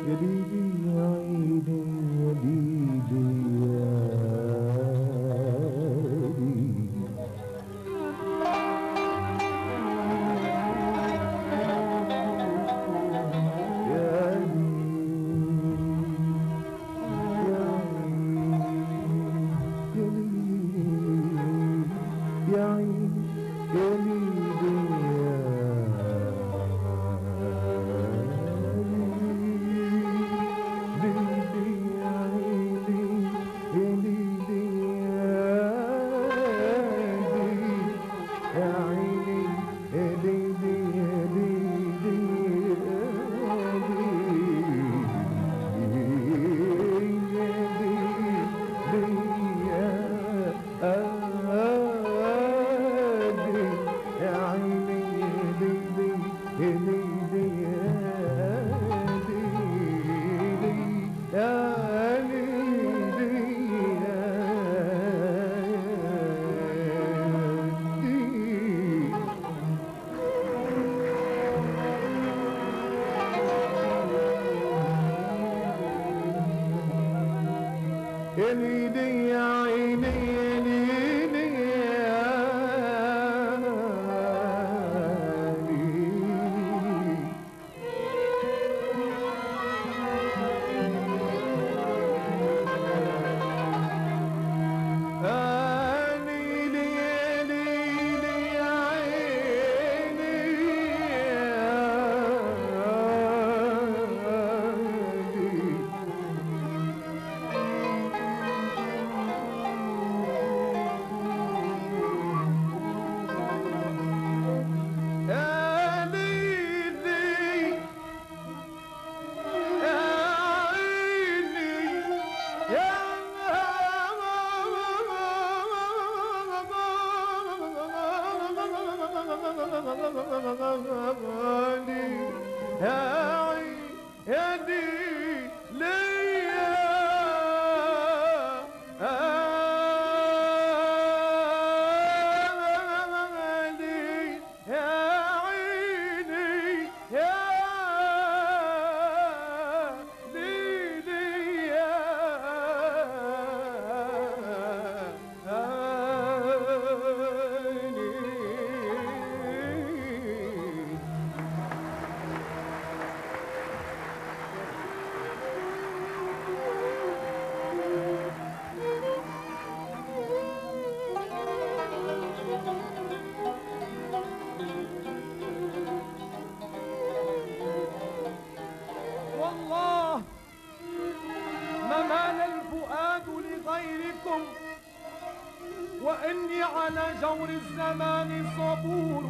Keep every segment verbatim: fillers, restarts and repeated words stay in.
وإني على جور الزمان صبور.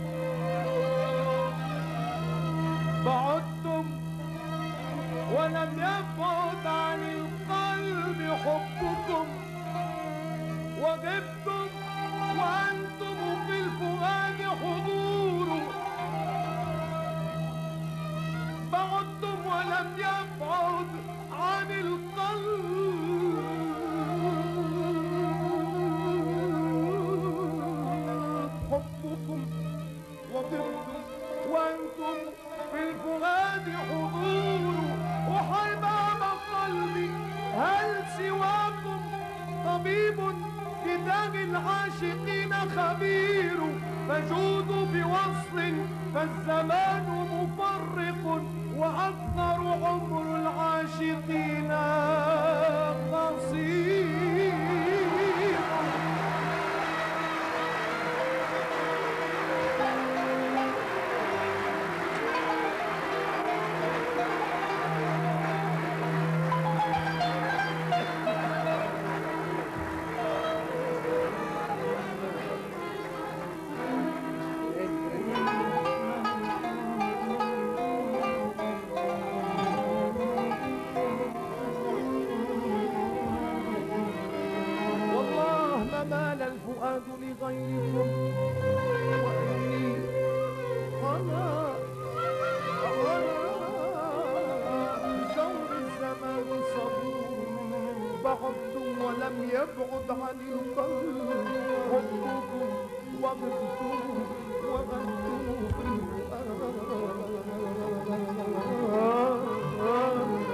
بعدتم ولم يبعد عن القلب حبكم، وغبتم وأنتم في الفؤاد حضور. بعدتم ولم يبعد عن القلب حبكم، وغبتم وأنتم في الفؤاد حضور. وحباب قلبي هل سواكم طبيب بداء العاشقين خبير؟ فجودوا بوصل فالزمان مفرق، وأكثر عمر العاشقين قصير. مال الفؤاد لغيركم، وإني أنا بجور الزمان صبور. بعدتم ولم يبعد عن القلب حبكم، وغبتم وأنتم في الفؤاد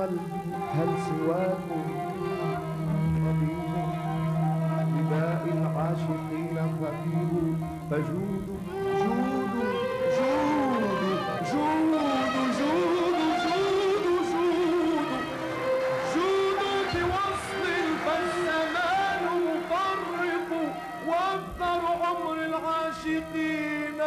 قلبي هل سواكم طبيب لداء العاشقين خبير فجودوا جودوا جودوا جودوا جودوا جودوا جودوا جودوا بوصل فالزمان مفرق واكثر عمر العاشقين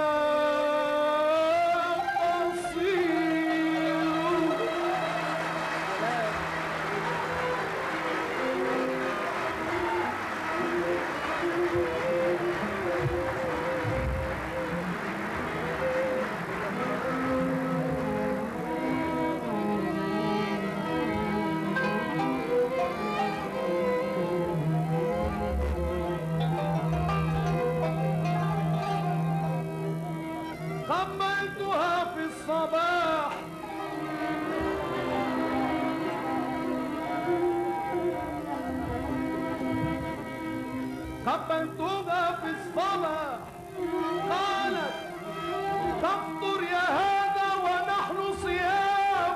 قبلتها في الصباح قبلتها في الصباح قالت تفطر يا هذا ونحن صيام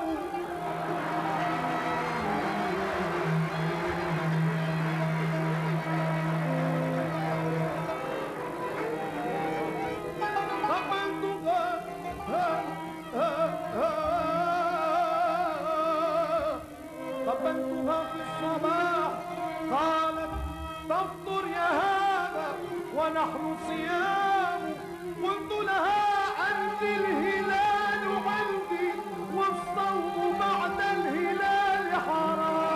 قبلتها في الصباح قالت تفطر يا هذا ونحن صيام قلت لها أنت الهلال عندي والصوم بعد الهلال حرام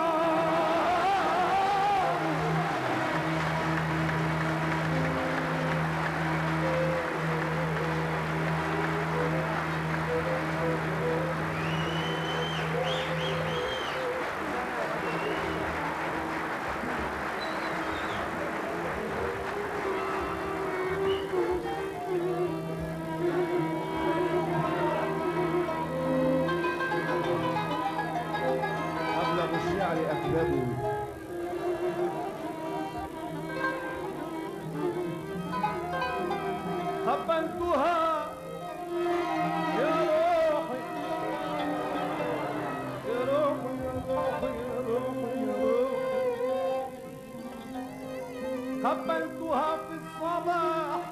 الشعر أكذبه قبلتها يا روحي يا روحي يا روحي يا روحي يا روحي قبلتها في الصباح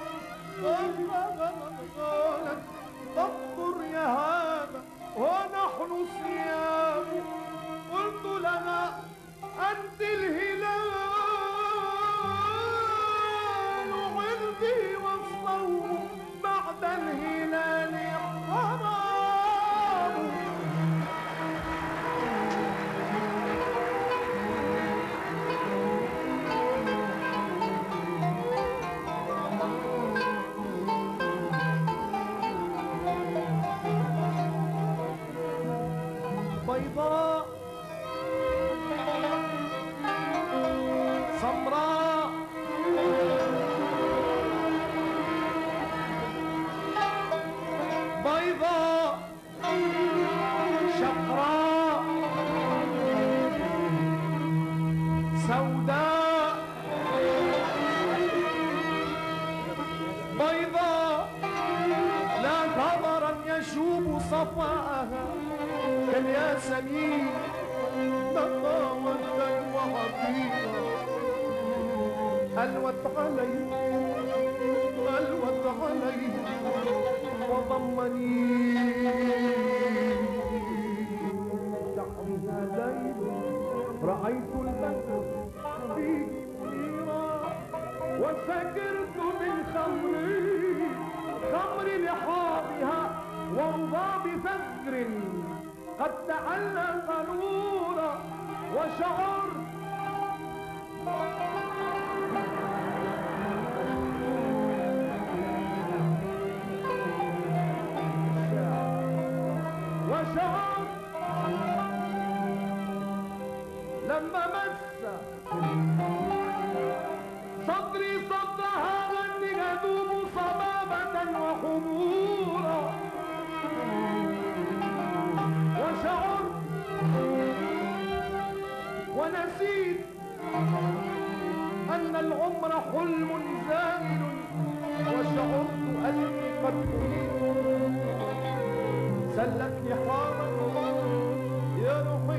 قالت تفطر يا هذا ونحن صيام قلت لها أنت الهلال عندي والصوم بعد الهلال حرام بيضاء سمراء بيضاء شقراء سوداء بيضاء لا ثمرا يشوب صفاءها كالياسمين نقاوة وعقيقة ألوت عليه ألوت عليه وضمني تحميها ليل رأيت البدر فيه منيرا وسكرت من خمري خمر لحاضها وانضى بفجر قد تعلق نورا وشعرت وشعرت لما مس صدري صدرها غني يذوب صبابة وخمورا وشعرت ونسيت أن العمر حلم زائل وشعرت أني قد أريد سلت لحارا يا روحي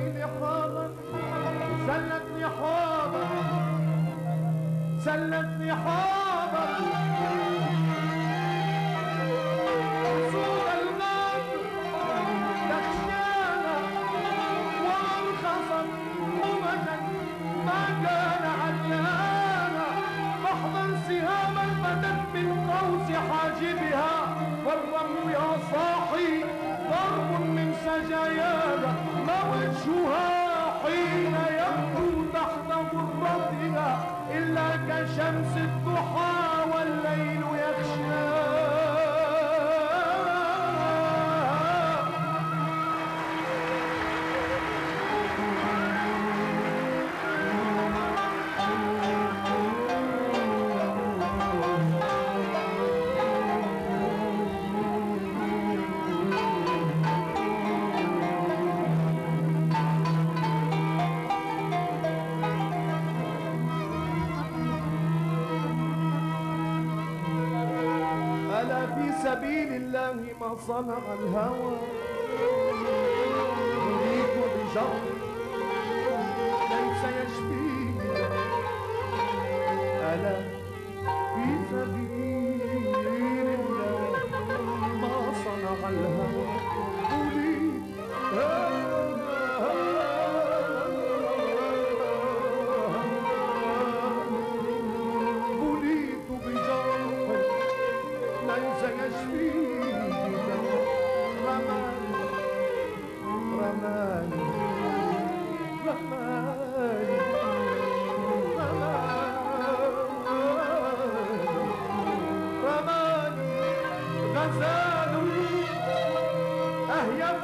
كشمس الضحى والليل يغشى. ألا في سبيل الله ما صنع الهوى يريد بجر ليس يشفيه. ألا في سبيل الله ما صنع الهوى أريد بليت بجر ليس يشفيك. رماني رماني رماني رماني غزال أهيف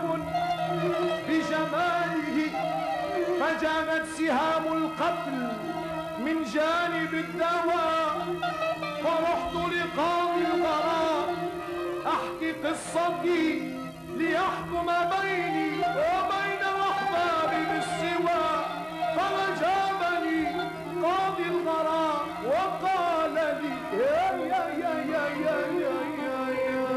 بجماله فجاءت سهام القتل من جانب الدواء. فرحت لقاضي الغرام أحكي قصتي ليحكم بيني وبين الأحباب بالسوى. فأجابني قاضي الغرام وقال لي يا يا يا يا يا يا يا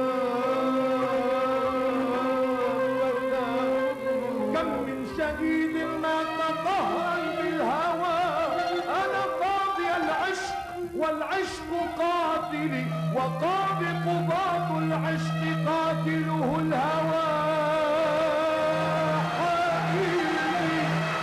يا كم من شهيد مات قهرا بالهوى. أنا قاضي العشق والعشق قاتلي وقاضي قضاة العشق قاتله الهوى حقيقي.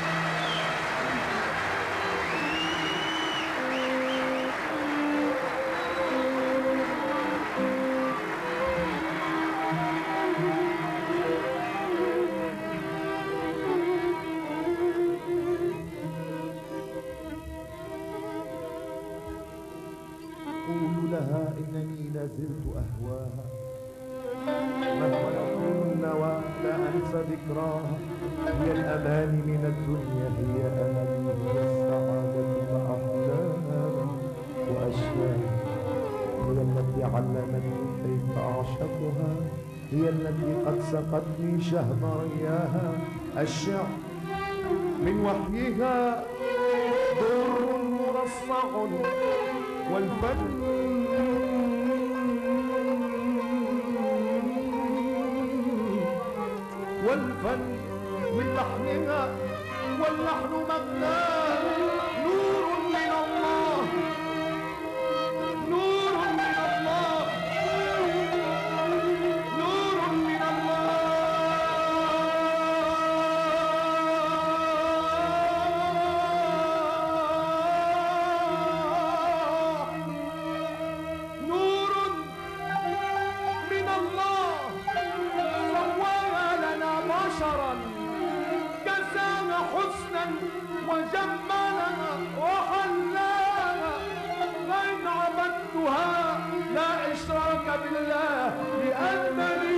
أقول لها إنني لازلت أهواها مهما يطول النوى لا أنسى ذكراها. هي الأمان من الدنيا هي أملي هي السعادة وأحلامي وأشيائي. هي التي علمتني كيف أعشقها. هي التي قد سقتني شهم رياها. الشعر من وحيها در مرصع والفن والفن من لحنها واللحن مغناه. نور من الله نور من الله نور من الله. كسانا حسنا وجملنا وحلانا. فإن عبدتها لا إشراك بالله لأنني